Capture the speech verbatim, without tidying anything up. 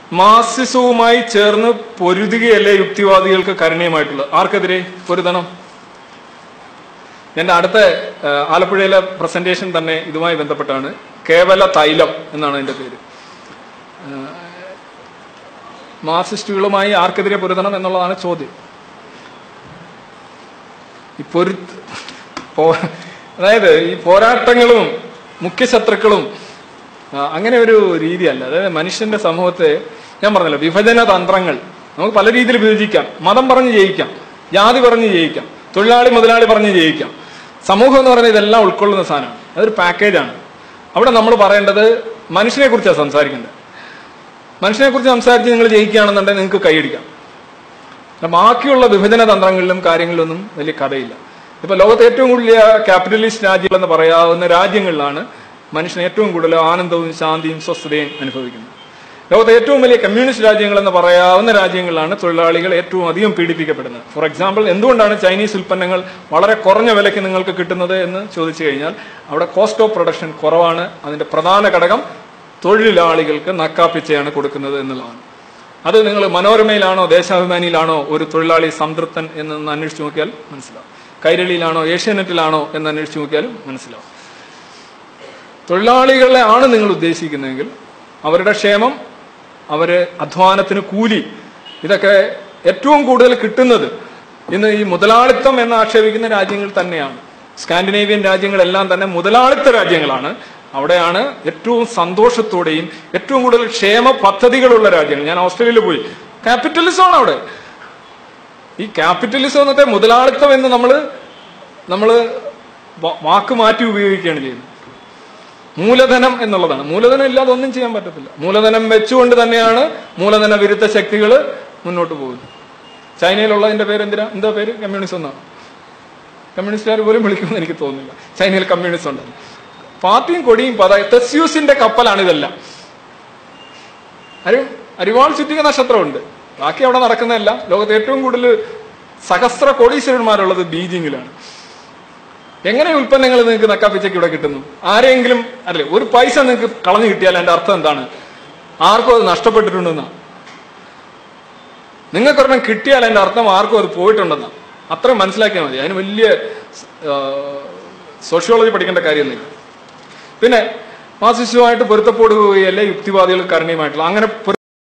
മാർക്സിസവുമായി ചേർന്ന് പൊരുതുകയല്ലേ യുക്തിവാദികൾക്ക് കരുണീയമായിട്ടുള്ളത്? ആർക്കെതിരെ പൊരുതണം? എന്റെ അടുത്ത ആലപ്പുഴയിലെ പ്രസന്റേഷൻ തന്നെ ഇതുമായി ബന്ധപ്പെട്ടാണ്. കേവല തൈലം എന്നാണ് അതിന്റെ പേര്. മാർക്സിസ്റ്റുകളുമായി ആർക്കെതിരെ പൊരുതണം എന്നുള്ളതാണ് ചോദ്യം. ഈ പൊരുത്ത് അതായത് ഈ പോരാട്ടങ്ങളും മുഖ്യശത്രുക്കളും അങ്ങനെ ഒരു രീതിയല്ല. അതായത് മനുഷ്യന്റെ സമൂഹത്തെ ഞാൻ പറഞ്ഞല്ലോ, വിഭജന തന്ത്രങ്ങൾ നമുക്ക് പല രീതിയിൽ വിഭജിക്കാം. മതം പറഞ്ഞ് ജയിക്കാം, ജാതി പറഞ്ഞ് ജയിക്കാം, തൊഴിലാളി മുതലാളി പറഞ്ഞ് ജയിക്കാം. സമൂഹം എന്ന് പറയുന്നത് ഇതെല്ലാം ഉൾക്കൊള്ളുന്ന സാധനമാണ്. അതൊരു പാക്കേജാണ്. അവിടെ നമ്മൾ പറയേണ്ടത് മനുഷ്യനെ കുറിച്ചാണ് സംസാരിക്കേണ്ടത്. മനുഷ്യനെ കുറിച്ച് സംസാരിച്ച് നിങ്ങൾ ജയിക്കുകയാണെന്നുണ്ടെങ്കിൽ നിങ്ങൾക്ക് കൈയടിക്കാം. ബാക്കിയുള്ള വിഭജന തന്ത്രങ്ങളിലും കാര്യങ്ങളിലൊന്നും വലിയ കഥയില്ല. ഇപ്പൊ ലോകത്തെ ഏറ്റവും കൂടുതൽ ക്യാപിറ്റലിസ്റ്റ് രാജ്യങ്ങൾ എന്ന് പറയാവുന്ന രാജ്യങ്ങളിലാണ് മനുഷ്യൻ ഏറ്റവും കൂടുതൽ ആനന്ദവും ശാന്തിയും സ്വസ്ഥതയും അനുഭവിക്കുന്നത്. ലോകത്തെ ഏറ്റവും വലിയ കമ്മ്യൂണിസ്റ്റ് രാജ്യങ്ങൾ എന്ന് പറയാവുന്ന രാജ്യങ്ങളിലാണ് തൊഴിലാളികൾ ഏറ്റവും അധികം പീഡിപ്പിക്കപ്പെടുന്നത്. ഫോർ എക്സാമ്പിൾ, എന്തുകൊണ്ടാണ് ചൈനീസ് ഉൽപ്പന്നങ്ങൾ വളരെ കുറഞ്ഞ വിലയ്ക്ക് നിങ്ങൾക്ക് കിട്ടുന്നത് എന്ന് ചോദിച്ചു കഴിഞ്ഞാൽ അവിടെ കോസ്റ്റ് ഓഫ് പ്രൊഡക്ഷൻ കുറവാണ്. അതിന്റെ പ്രധാന ഘടകം തൊഴിലാളികൾക്ക് നക്കാപ്പിച്ചയാണ് കൊടുക്കുന്നത് എന്നുള്ളതാണ്. അത് നിങ്ങൾ മനോരമയിലാണോ ദേശാഭിമാനിയിലാണോ ഒരു തൊഴിലാളി സംതൃപ്തൻ എന്നൊന്ന് അന്വേഷിച്ച് നോക്കിയാൽ മനസ്സിലാവും. കൈരളിയിലാണോ ഏഷ്യാനെറ്റിലാണോ എന്ന് അന്വേഷിച്ച് നോക്കിയാലും മനസ്സിലാവും. തൊഴിലാളികളെ ആണ് നിങ്ങൾ ഉദ്ദേശിക്കുന്നതെങ്കിൽ അവരുടെ ക്ഷേമം, അവര് അധ്വാനത്തിന് കൂലി, ഇതൊക്കെ ഏറ്റവും കൂടുതൽ കിട്ടുന്നത് ഇന്ന് ഈ മുതലാളിത്തം എന്ന് ആക്ഷേപിക്കുന്ന രാജ്യങ്ങൾ തന്നെയാണ്. സ്കാൻഡിനേവിയൻ രാജ്യങ്ങളെല്ലാം തന്നെ മുതലാളിത്ത രാജ്യങ്ങളാണ്. അവിടെയാണ് ഏറ്റവും സന്തോഷത്തോടെയും ഏറ്റവും കൂടുതൽ ക്ഷേമ പദ്ധതികളുള്ള രാജ്യങ്ങൾ. ഞാൻ ഓസ്ട്രേലിയയിൽ പോയി, ക്യാപിറ്റലിസമാണ് അവിടെ. ഈ ക്യാപിറ്റലിസം എന്നത്തെ മുതലാളിത്തം എന്ന് നമ്മള് നമ്മള് വാക്ക് മാറ്റി ഉപയോഗിക്കുകയാണ് ചെയ്യുന്നത്. മൂലധനം എന്നുള്ളതാണ്. മൂലധനം ഇല്ലാതെ ഒന്നും ചെയ്യാൻ പറ്റത്തില്ല. മൂലധനം വെച്ചുകൊണ്ട് തന്നെയാണ് മൂലധന വിരുദ്ധ ശക്തികൾ മുന്നോട്ട് പോകുന്നത്. ചൈനയിലുള്ളതിന്റെ പേര് എന്തിനാ എന്താ പേര്? കമ്മ്യൂണിസം എന്നാണ്. കമ്മ്യൂണിസ്റ്റുകാർ പോലും വിളിക്കുമെന്ന് എനിക്ക് തോന്നുന്നില്ല. ചൈനയിൽ കമ്മ്യൂണിസം ഉണ്ട്. പാർട്ടിയും കൊടിയും പത തെസ്യൂസിന്റെ കപ്പലാണ് ഇതെല്ലാം. അരി അരിവാൾ ചുറ്റിക നക്ഷത്രമുണ്ട്. ബാക്കി അവിടെ നടക്കുന്നതല്ല. ലോകത്ത് ഏറ്റവും കൂടുതൽ സഹസ്ര കോടീശ്വരന്മാരുള്ളത് ബീജിംഗിലാണ്. എങ്ങനെ ഉൽപ്പന്നങ്ങൾ നിങ്ങൾക്ക് നക്കാപ്പിച്ചയ്ക്ക് ഇവിടെ കിട്ടുന്നു? ആരെങ്കിലും അല്ലെ ഒരു പൈസ നിങ്ങൾക്ക് കളഞ്ഞു കിട്ടിയാൽ അതിന്റെ അർത്ഥം എന്താണ്? ആർക്കും അത് നഷ്ടപ്പെട്ടിട്ടുണ്ടെന്നാ. നിങ്ങൾക്കൊരെണ്ണം കിട്ടിയാൽ അതിന്റെ അർത്ഥം ആർക്കും അത് പോയിട്ടുണ്ടെന്നാ. അത്രയും മനസ്സിലാക്കിയാൽ മതി. അതിന് വലിയ സോഷ്യോളജി പഠിക്കേണ്ട കാര്യമൊന്നുമില്ല. പിന്നെ മാർക്സിസവുമായിട്ട് പൊരുത്തപ്പെടുകയല്ലേ യുക്തിവാദികൾ കരുണീയമായിട്ടുള്ള അങ്ങനെ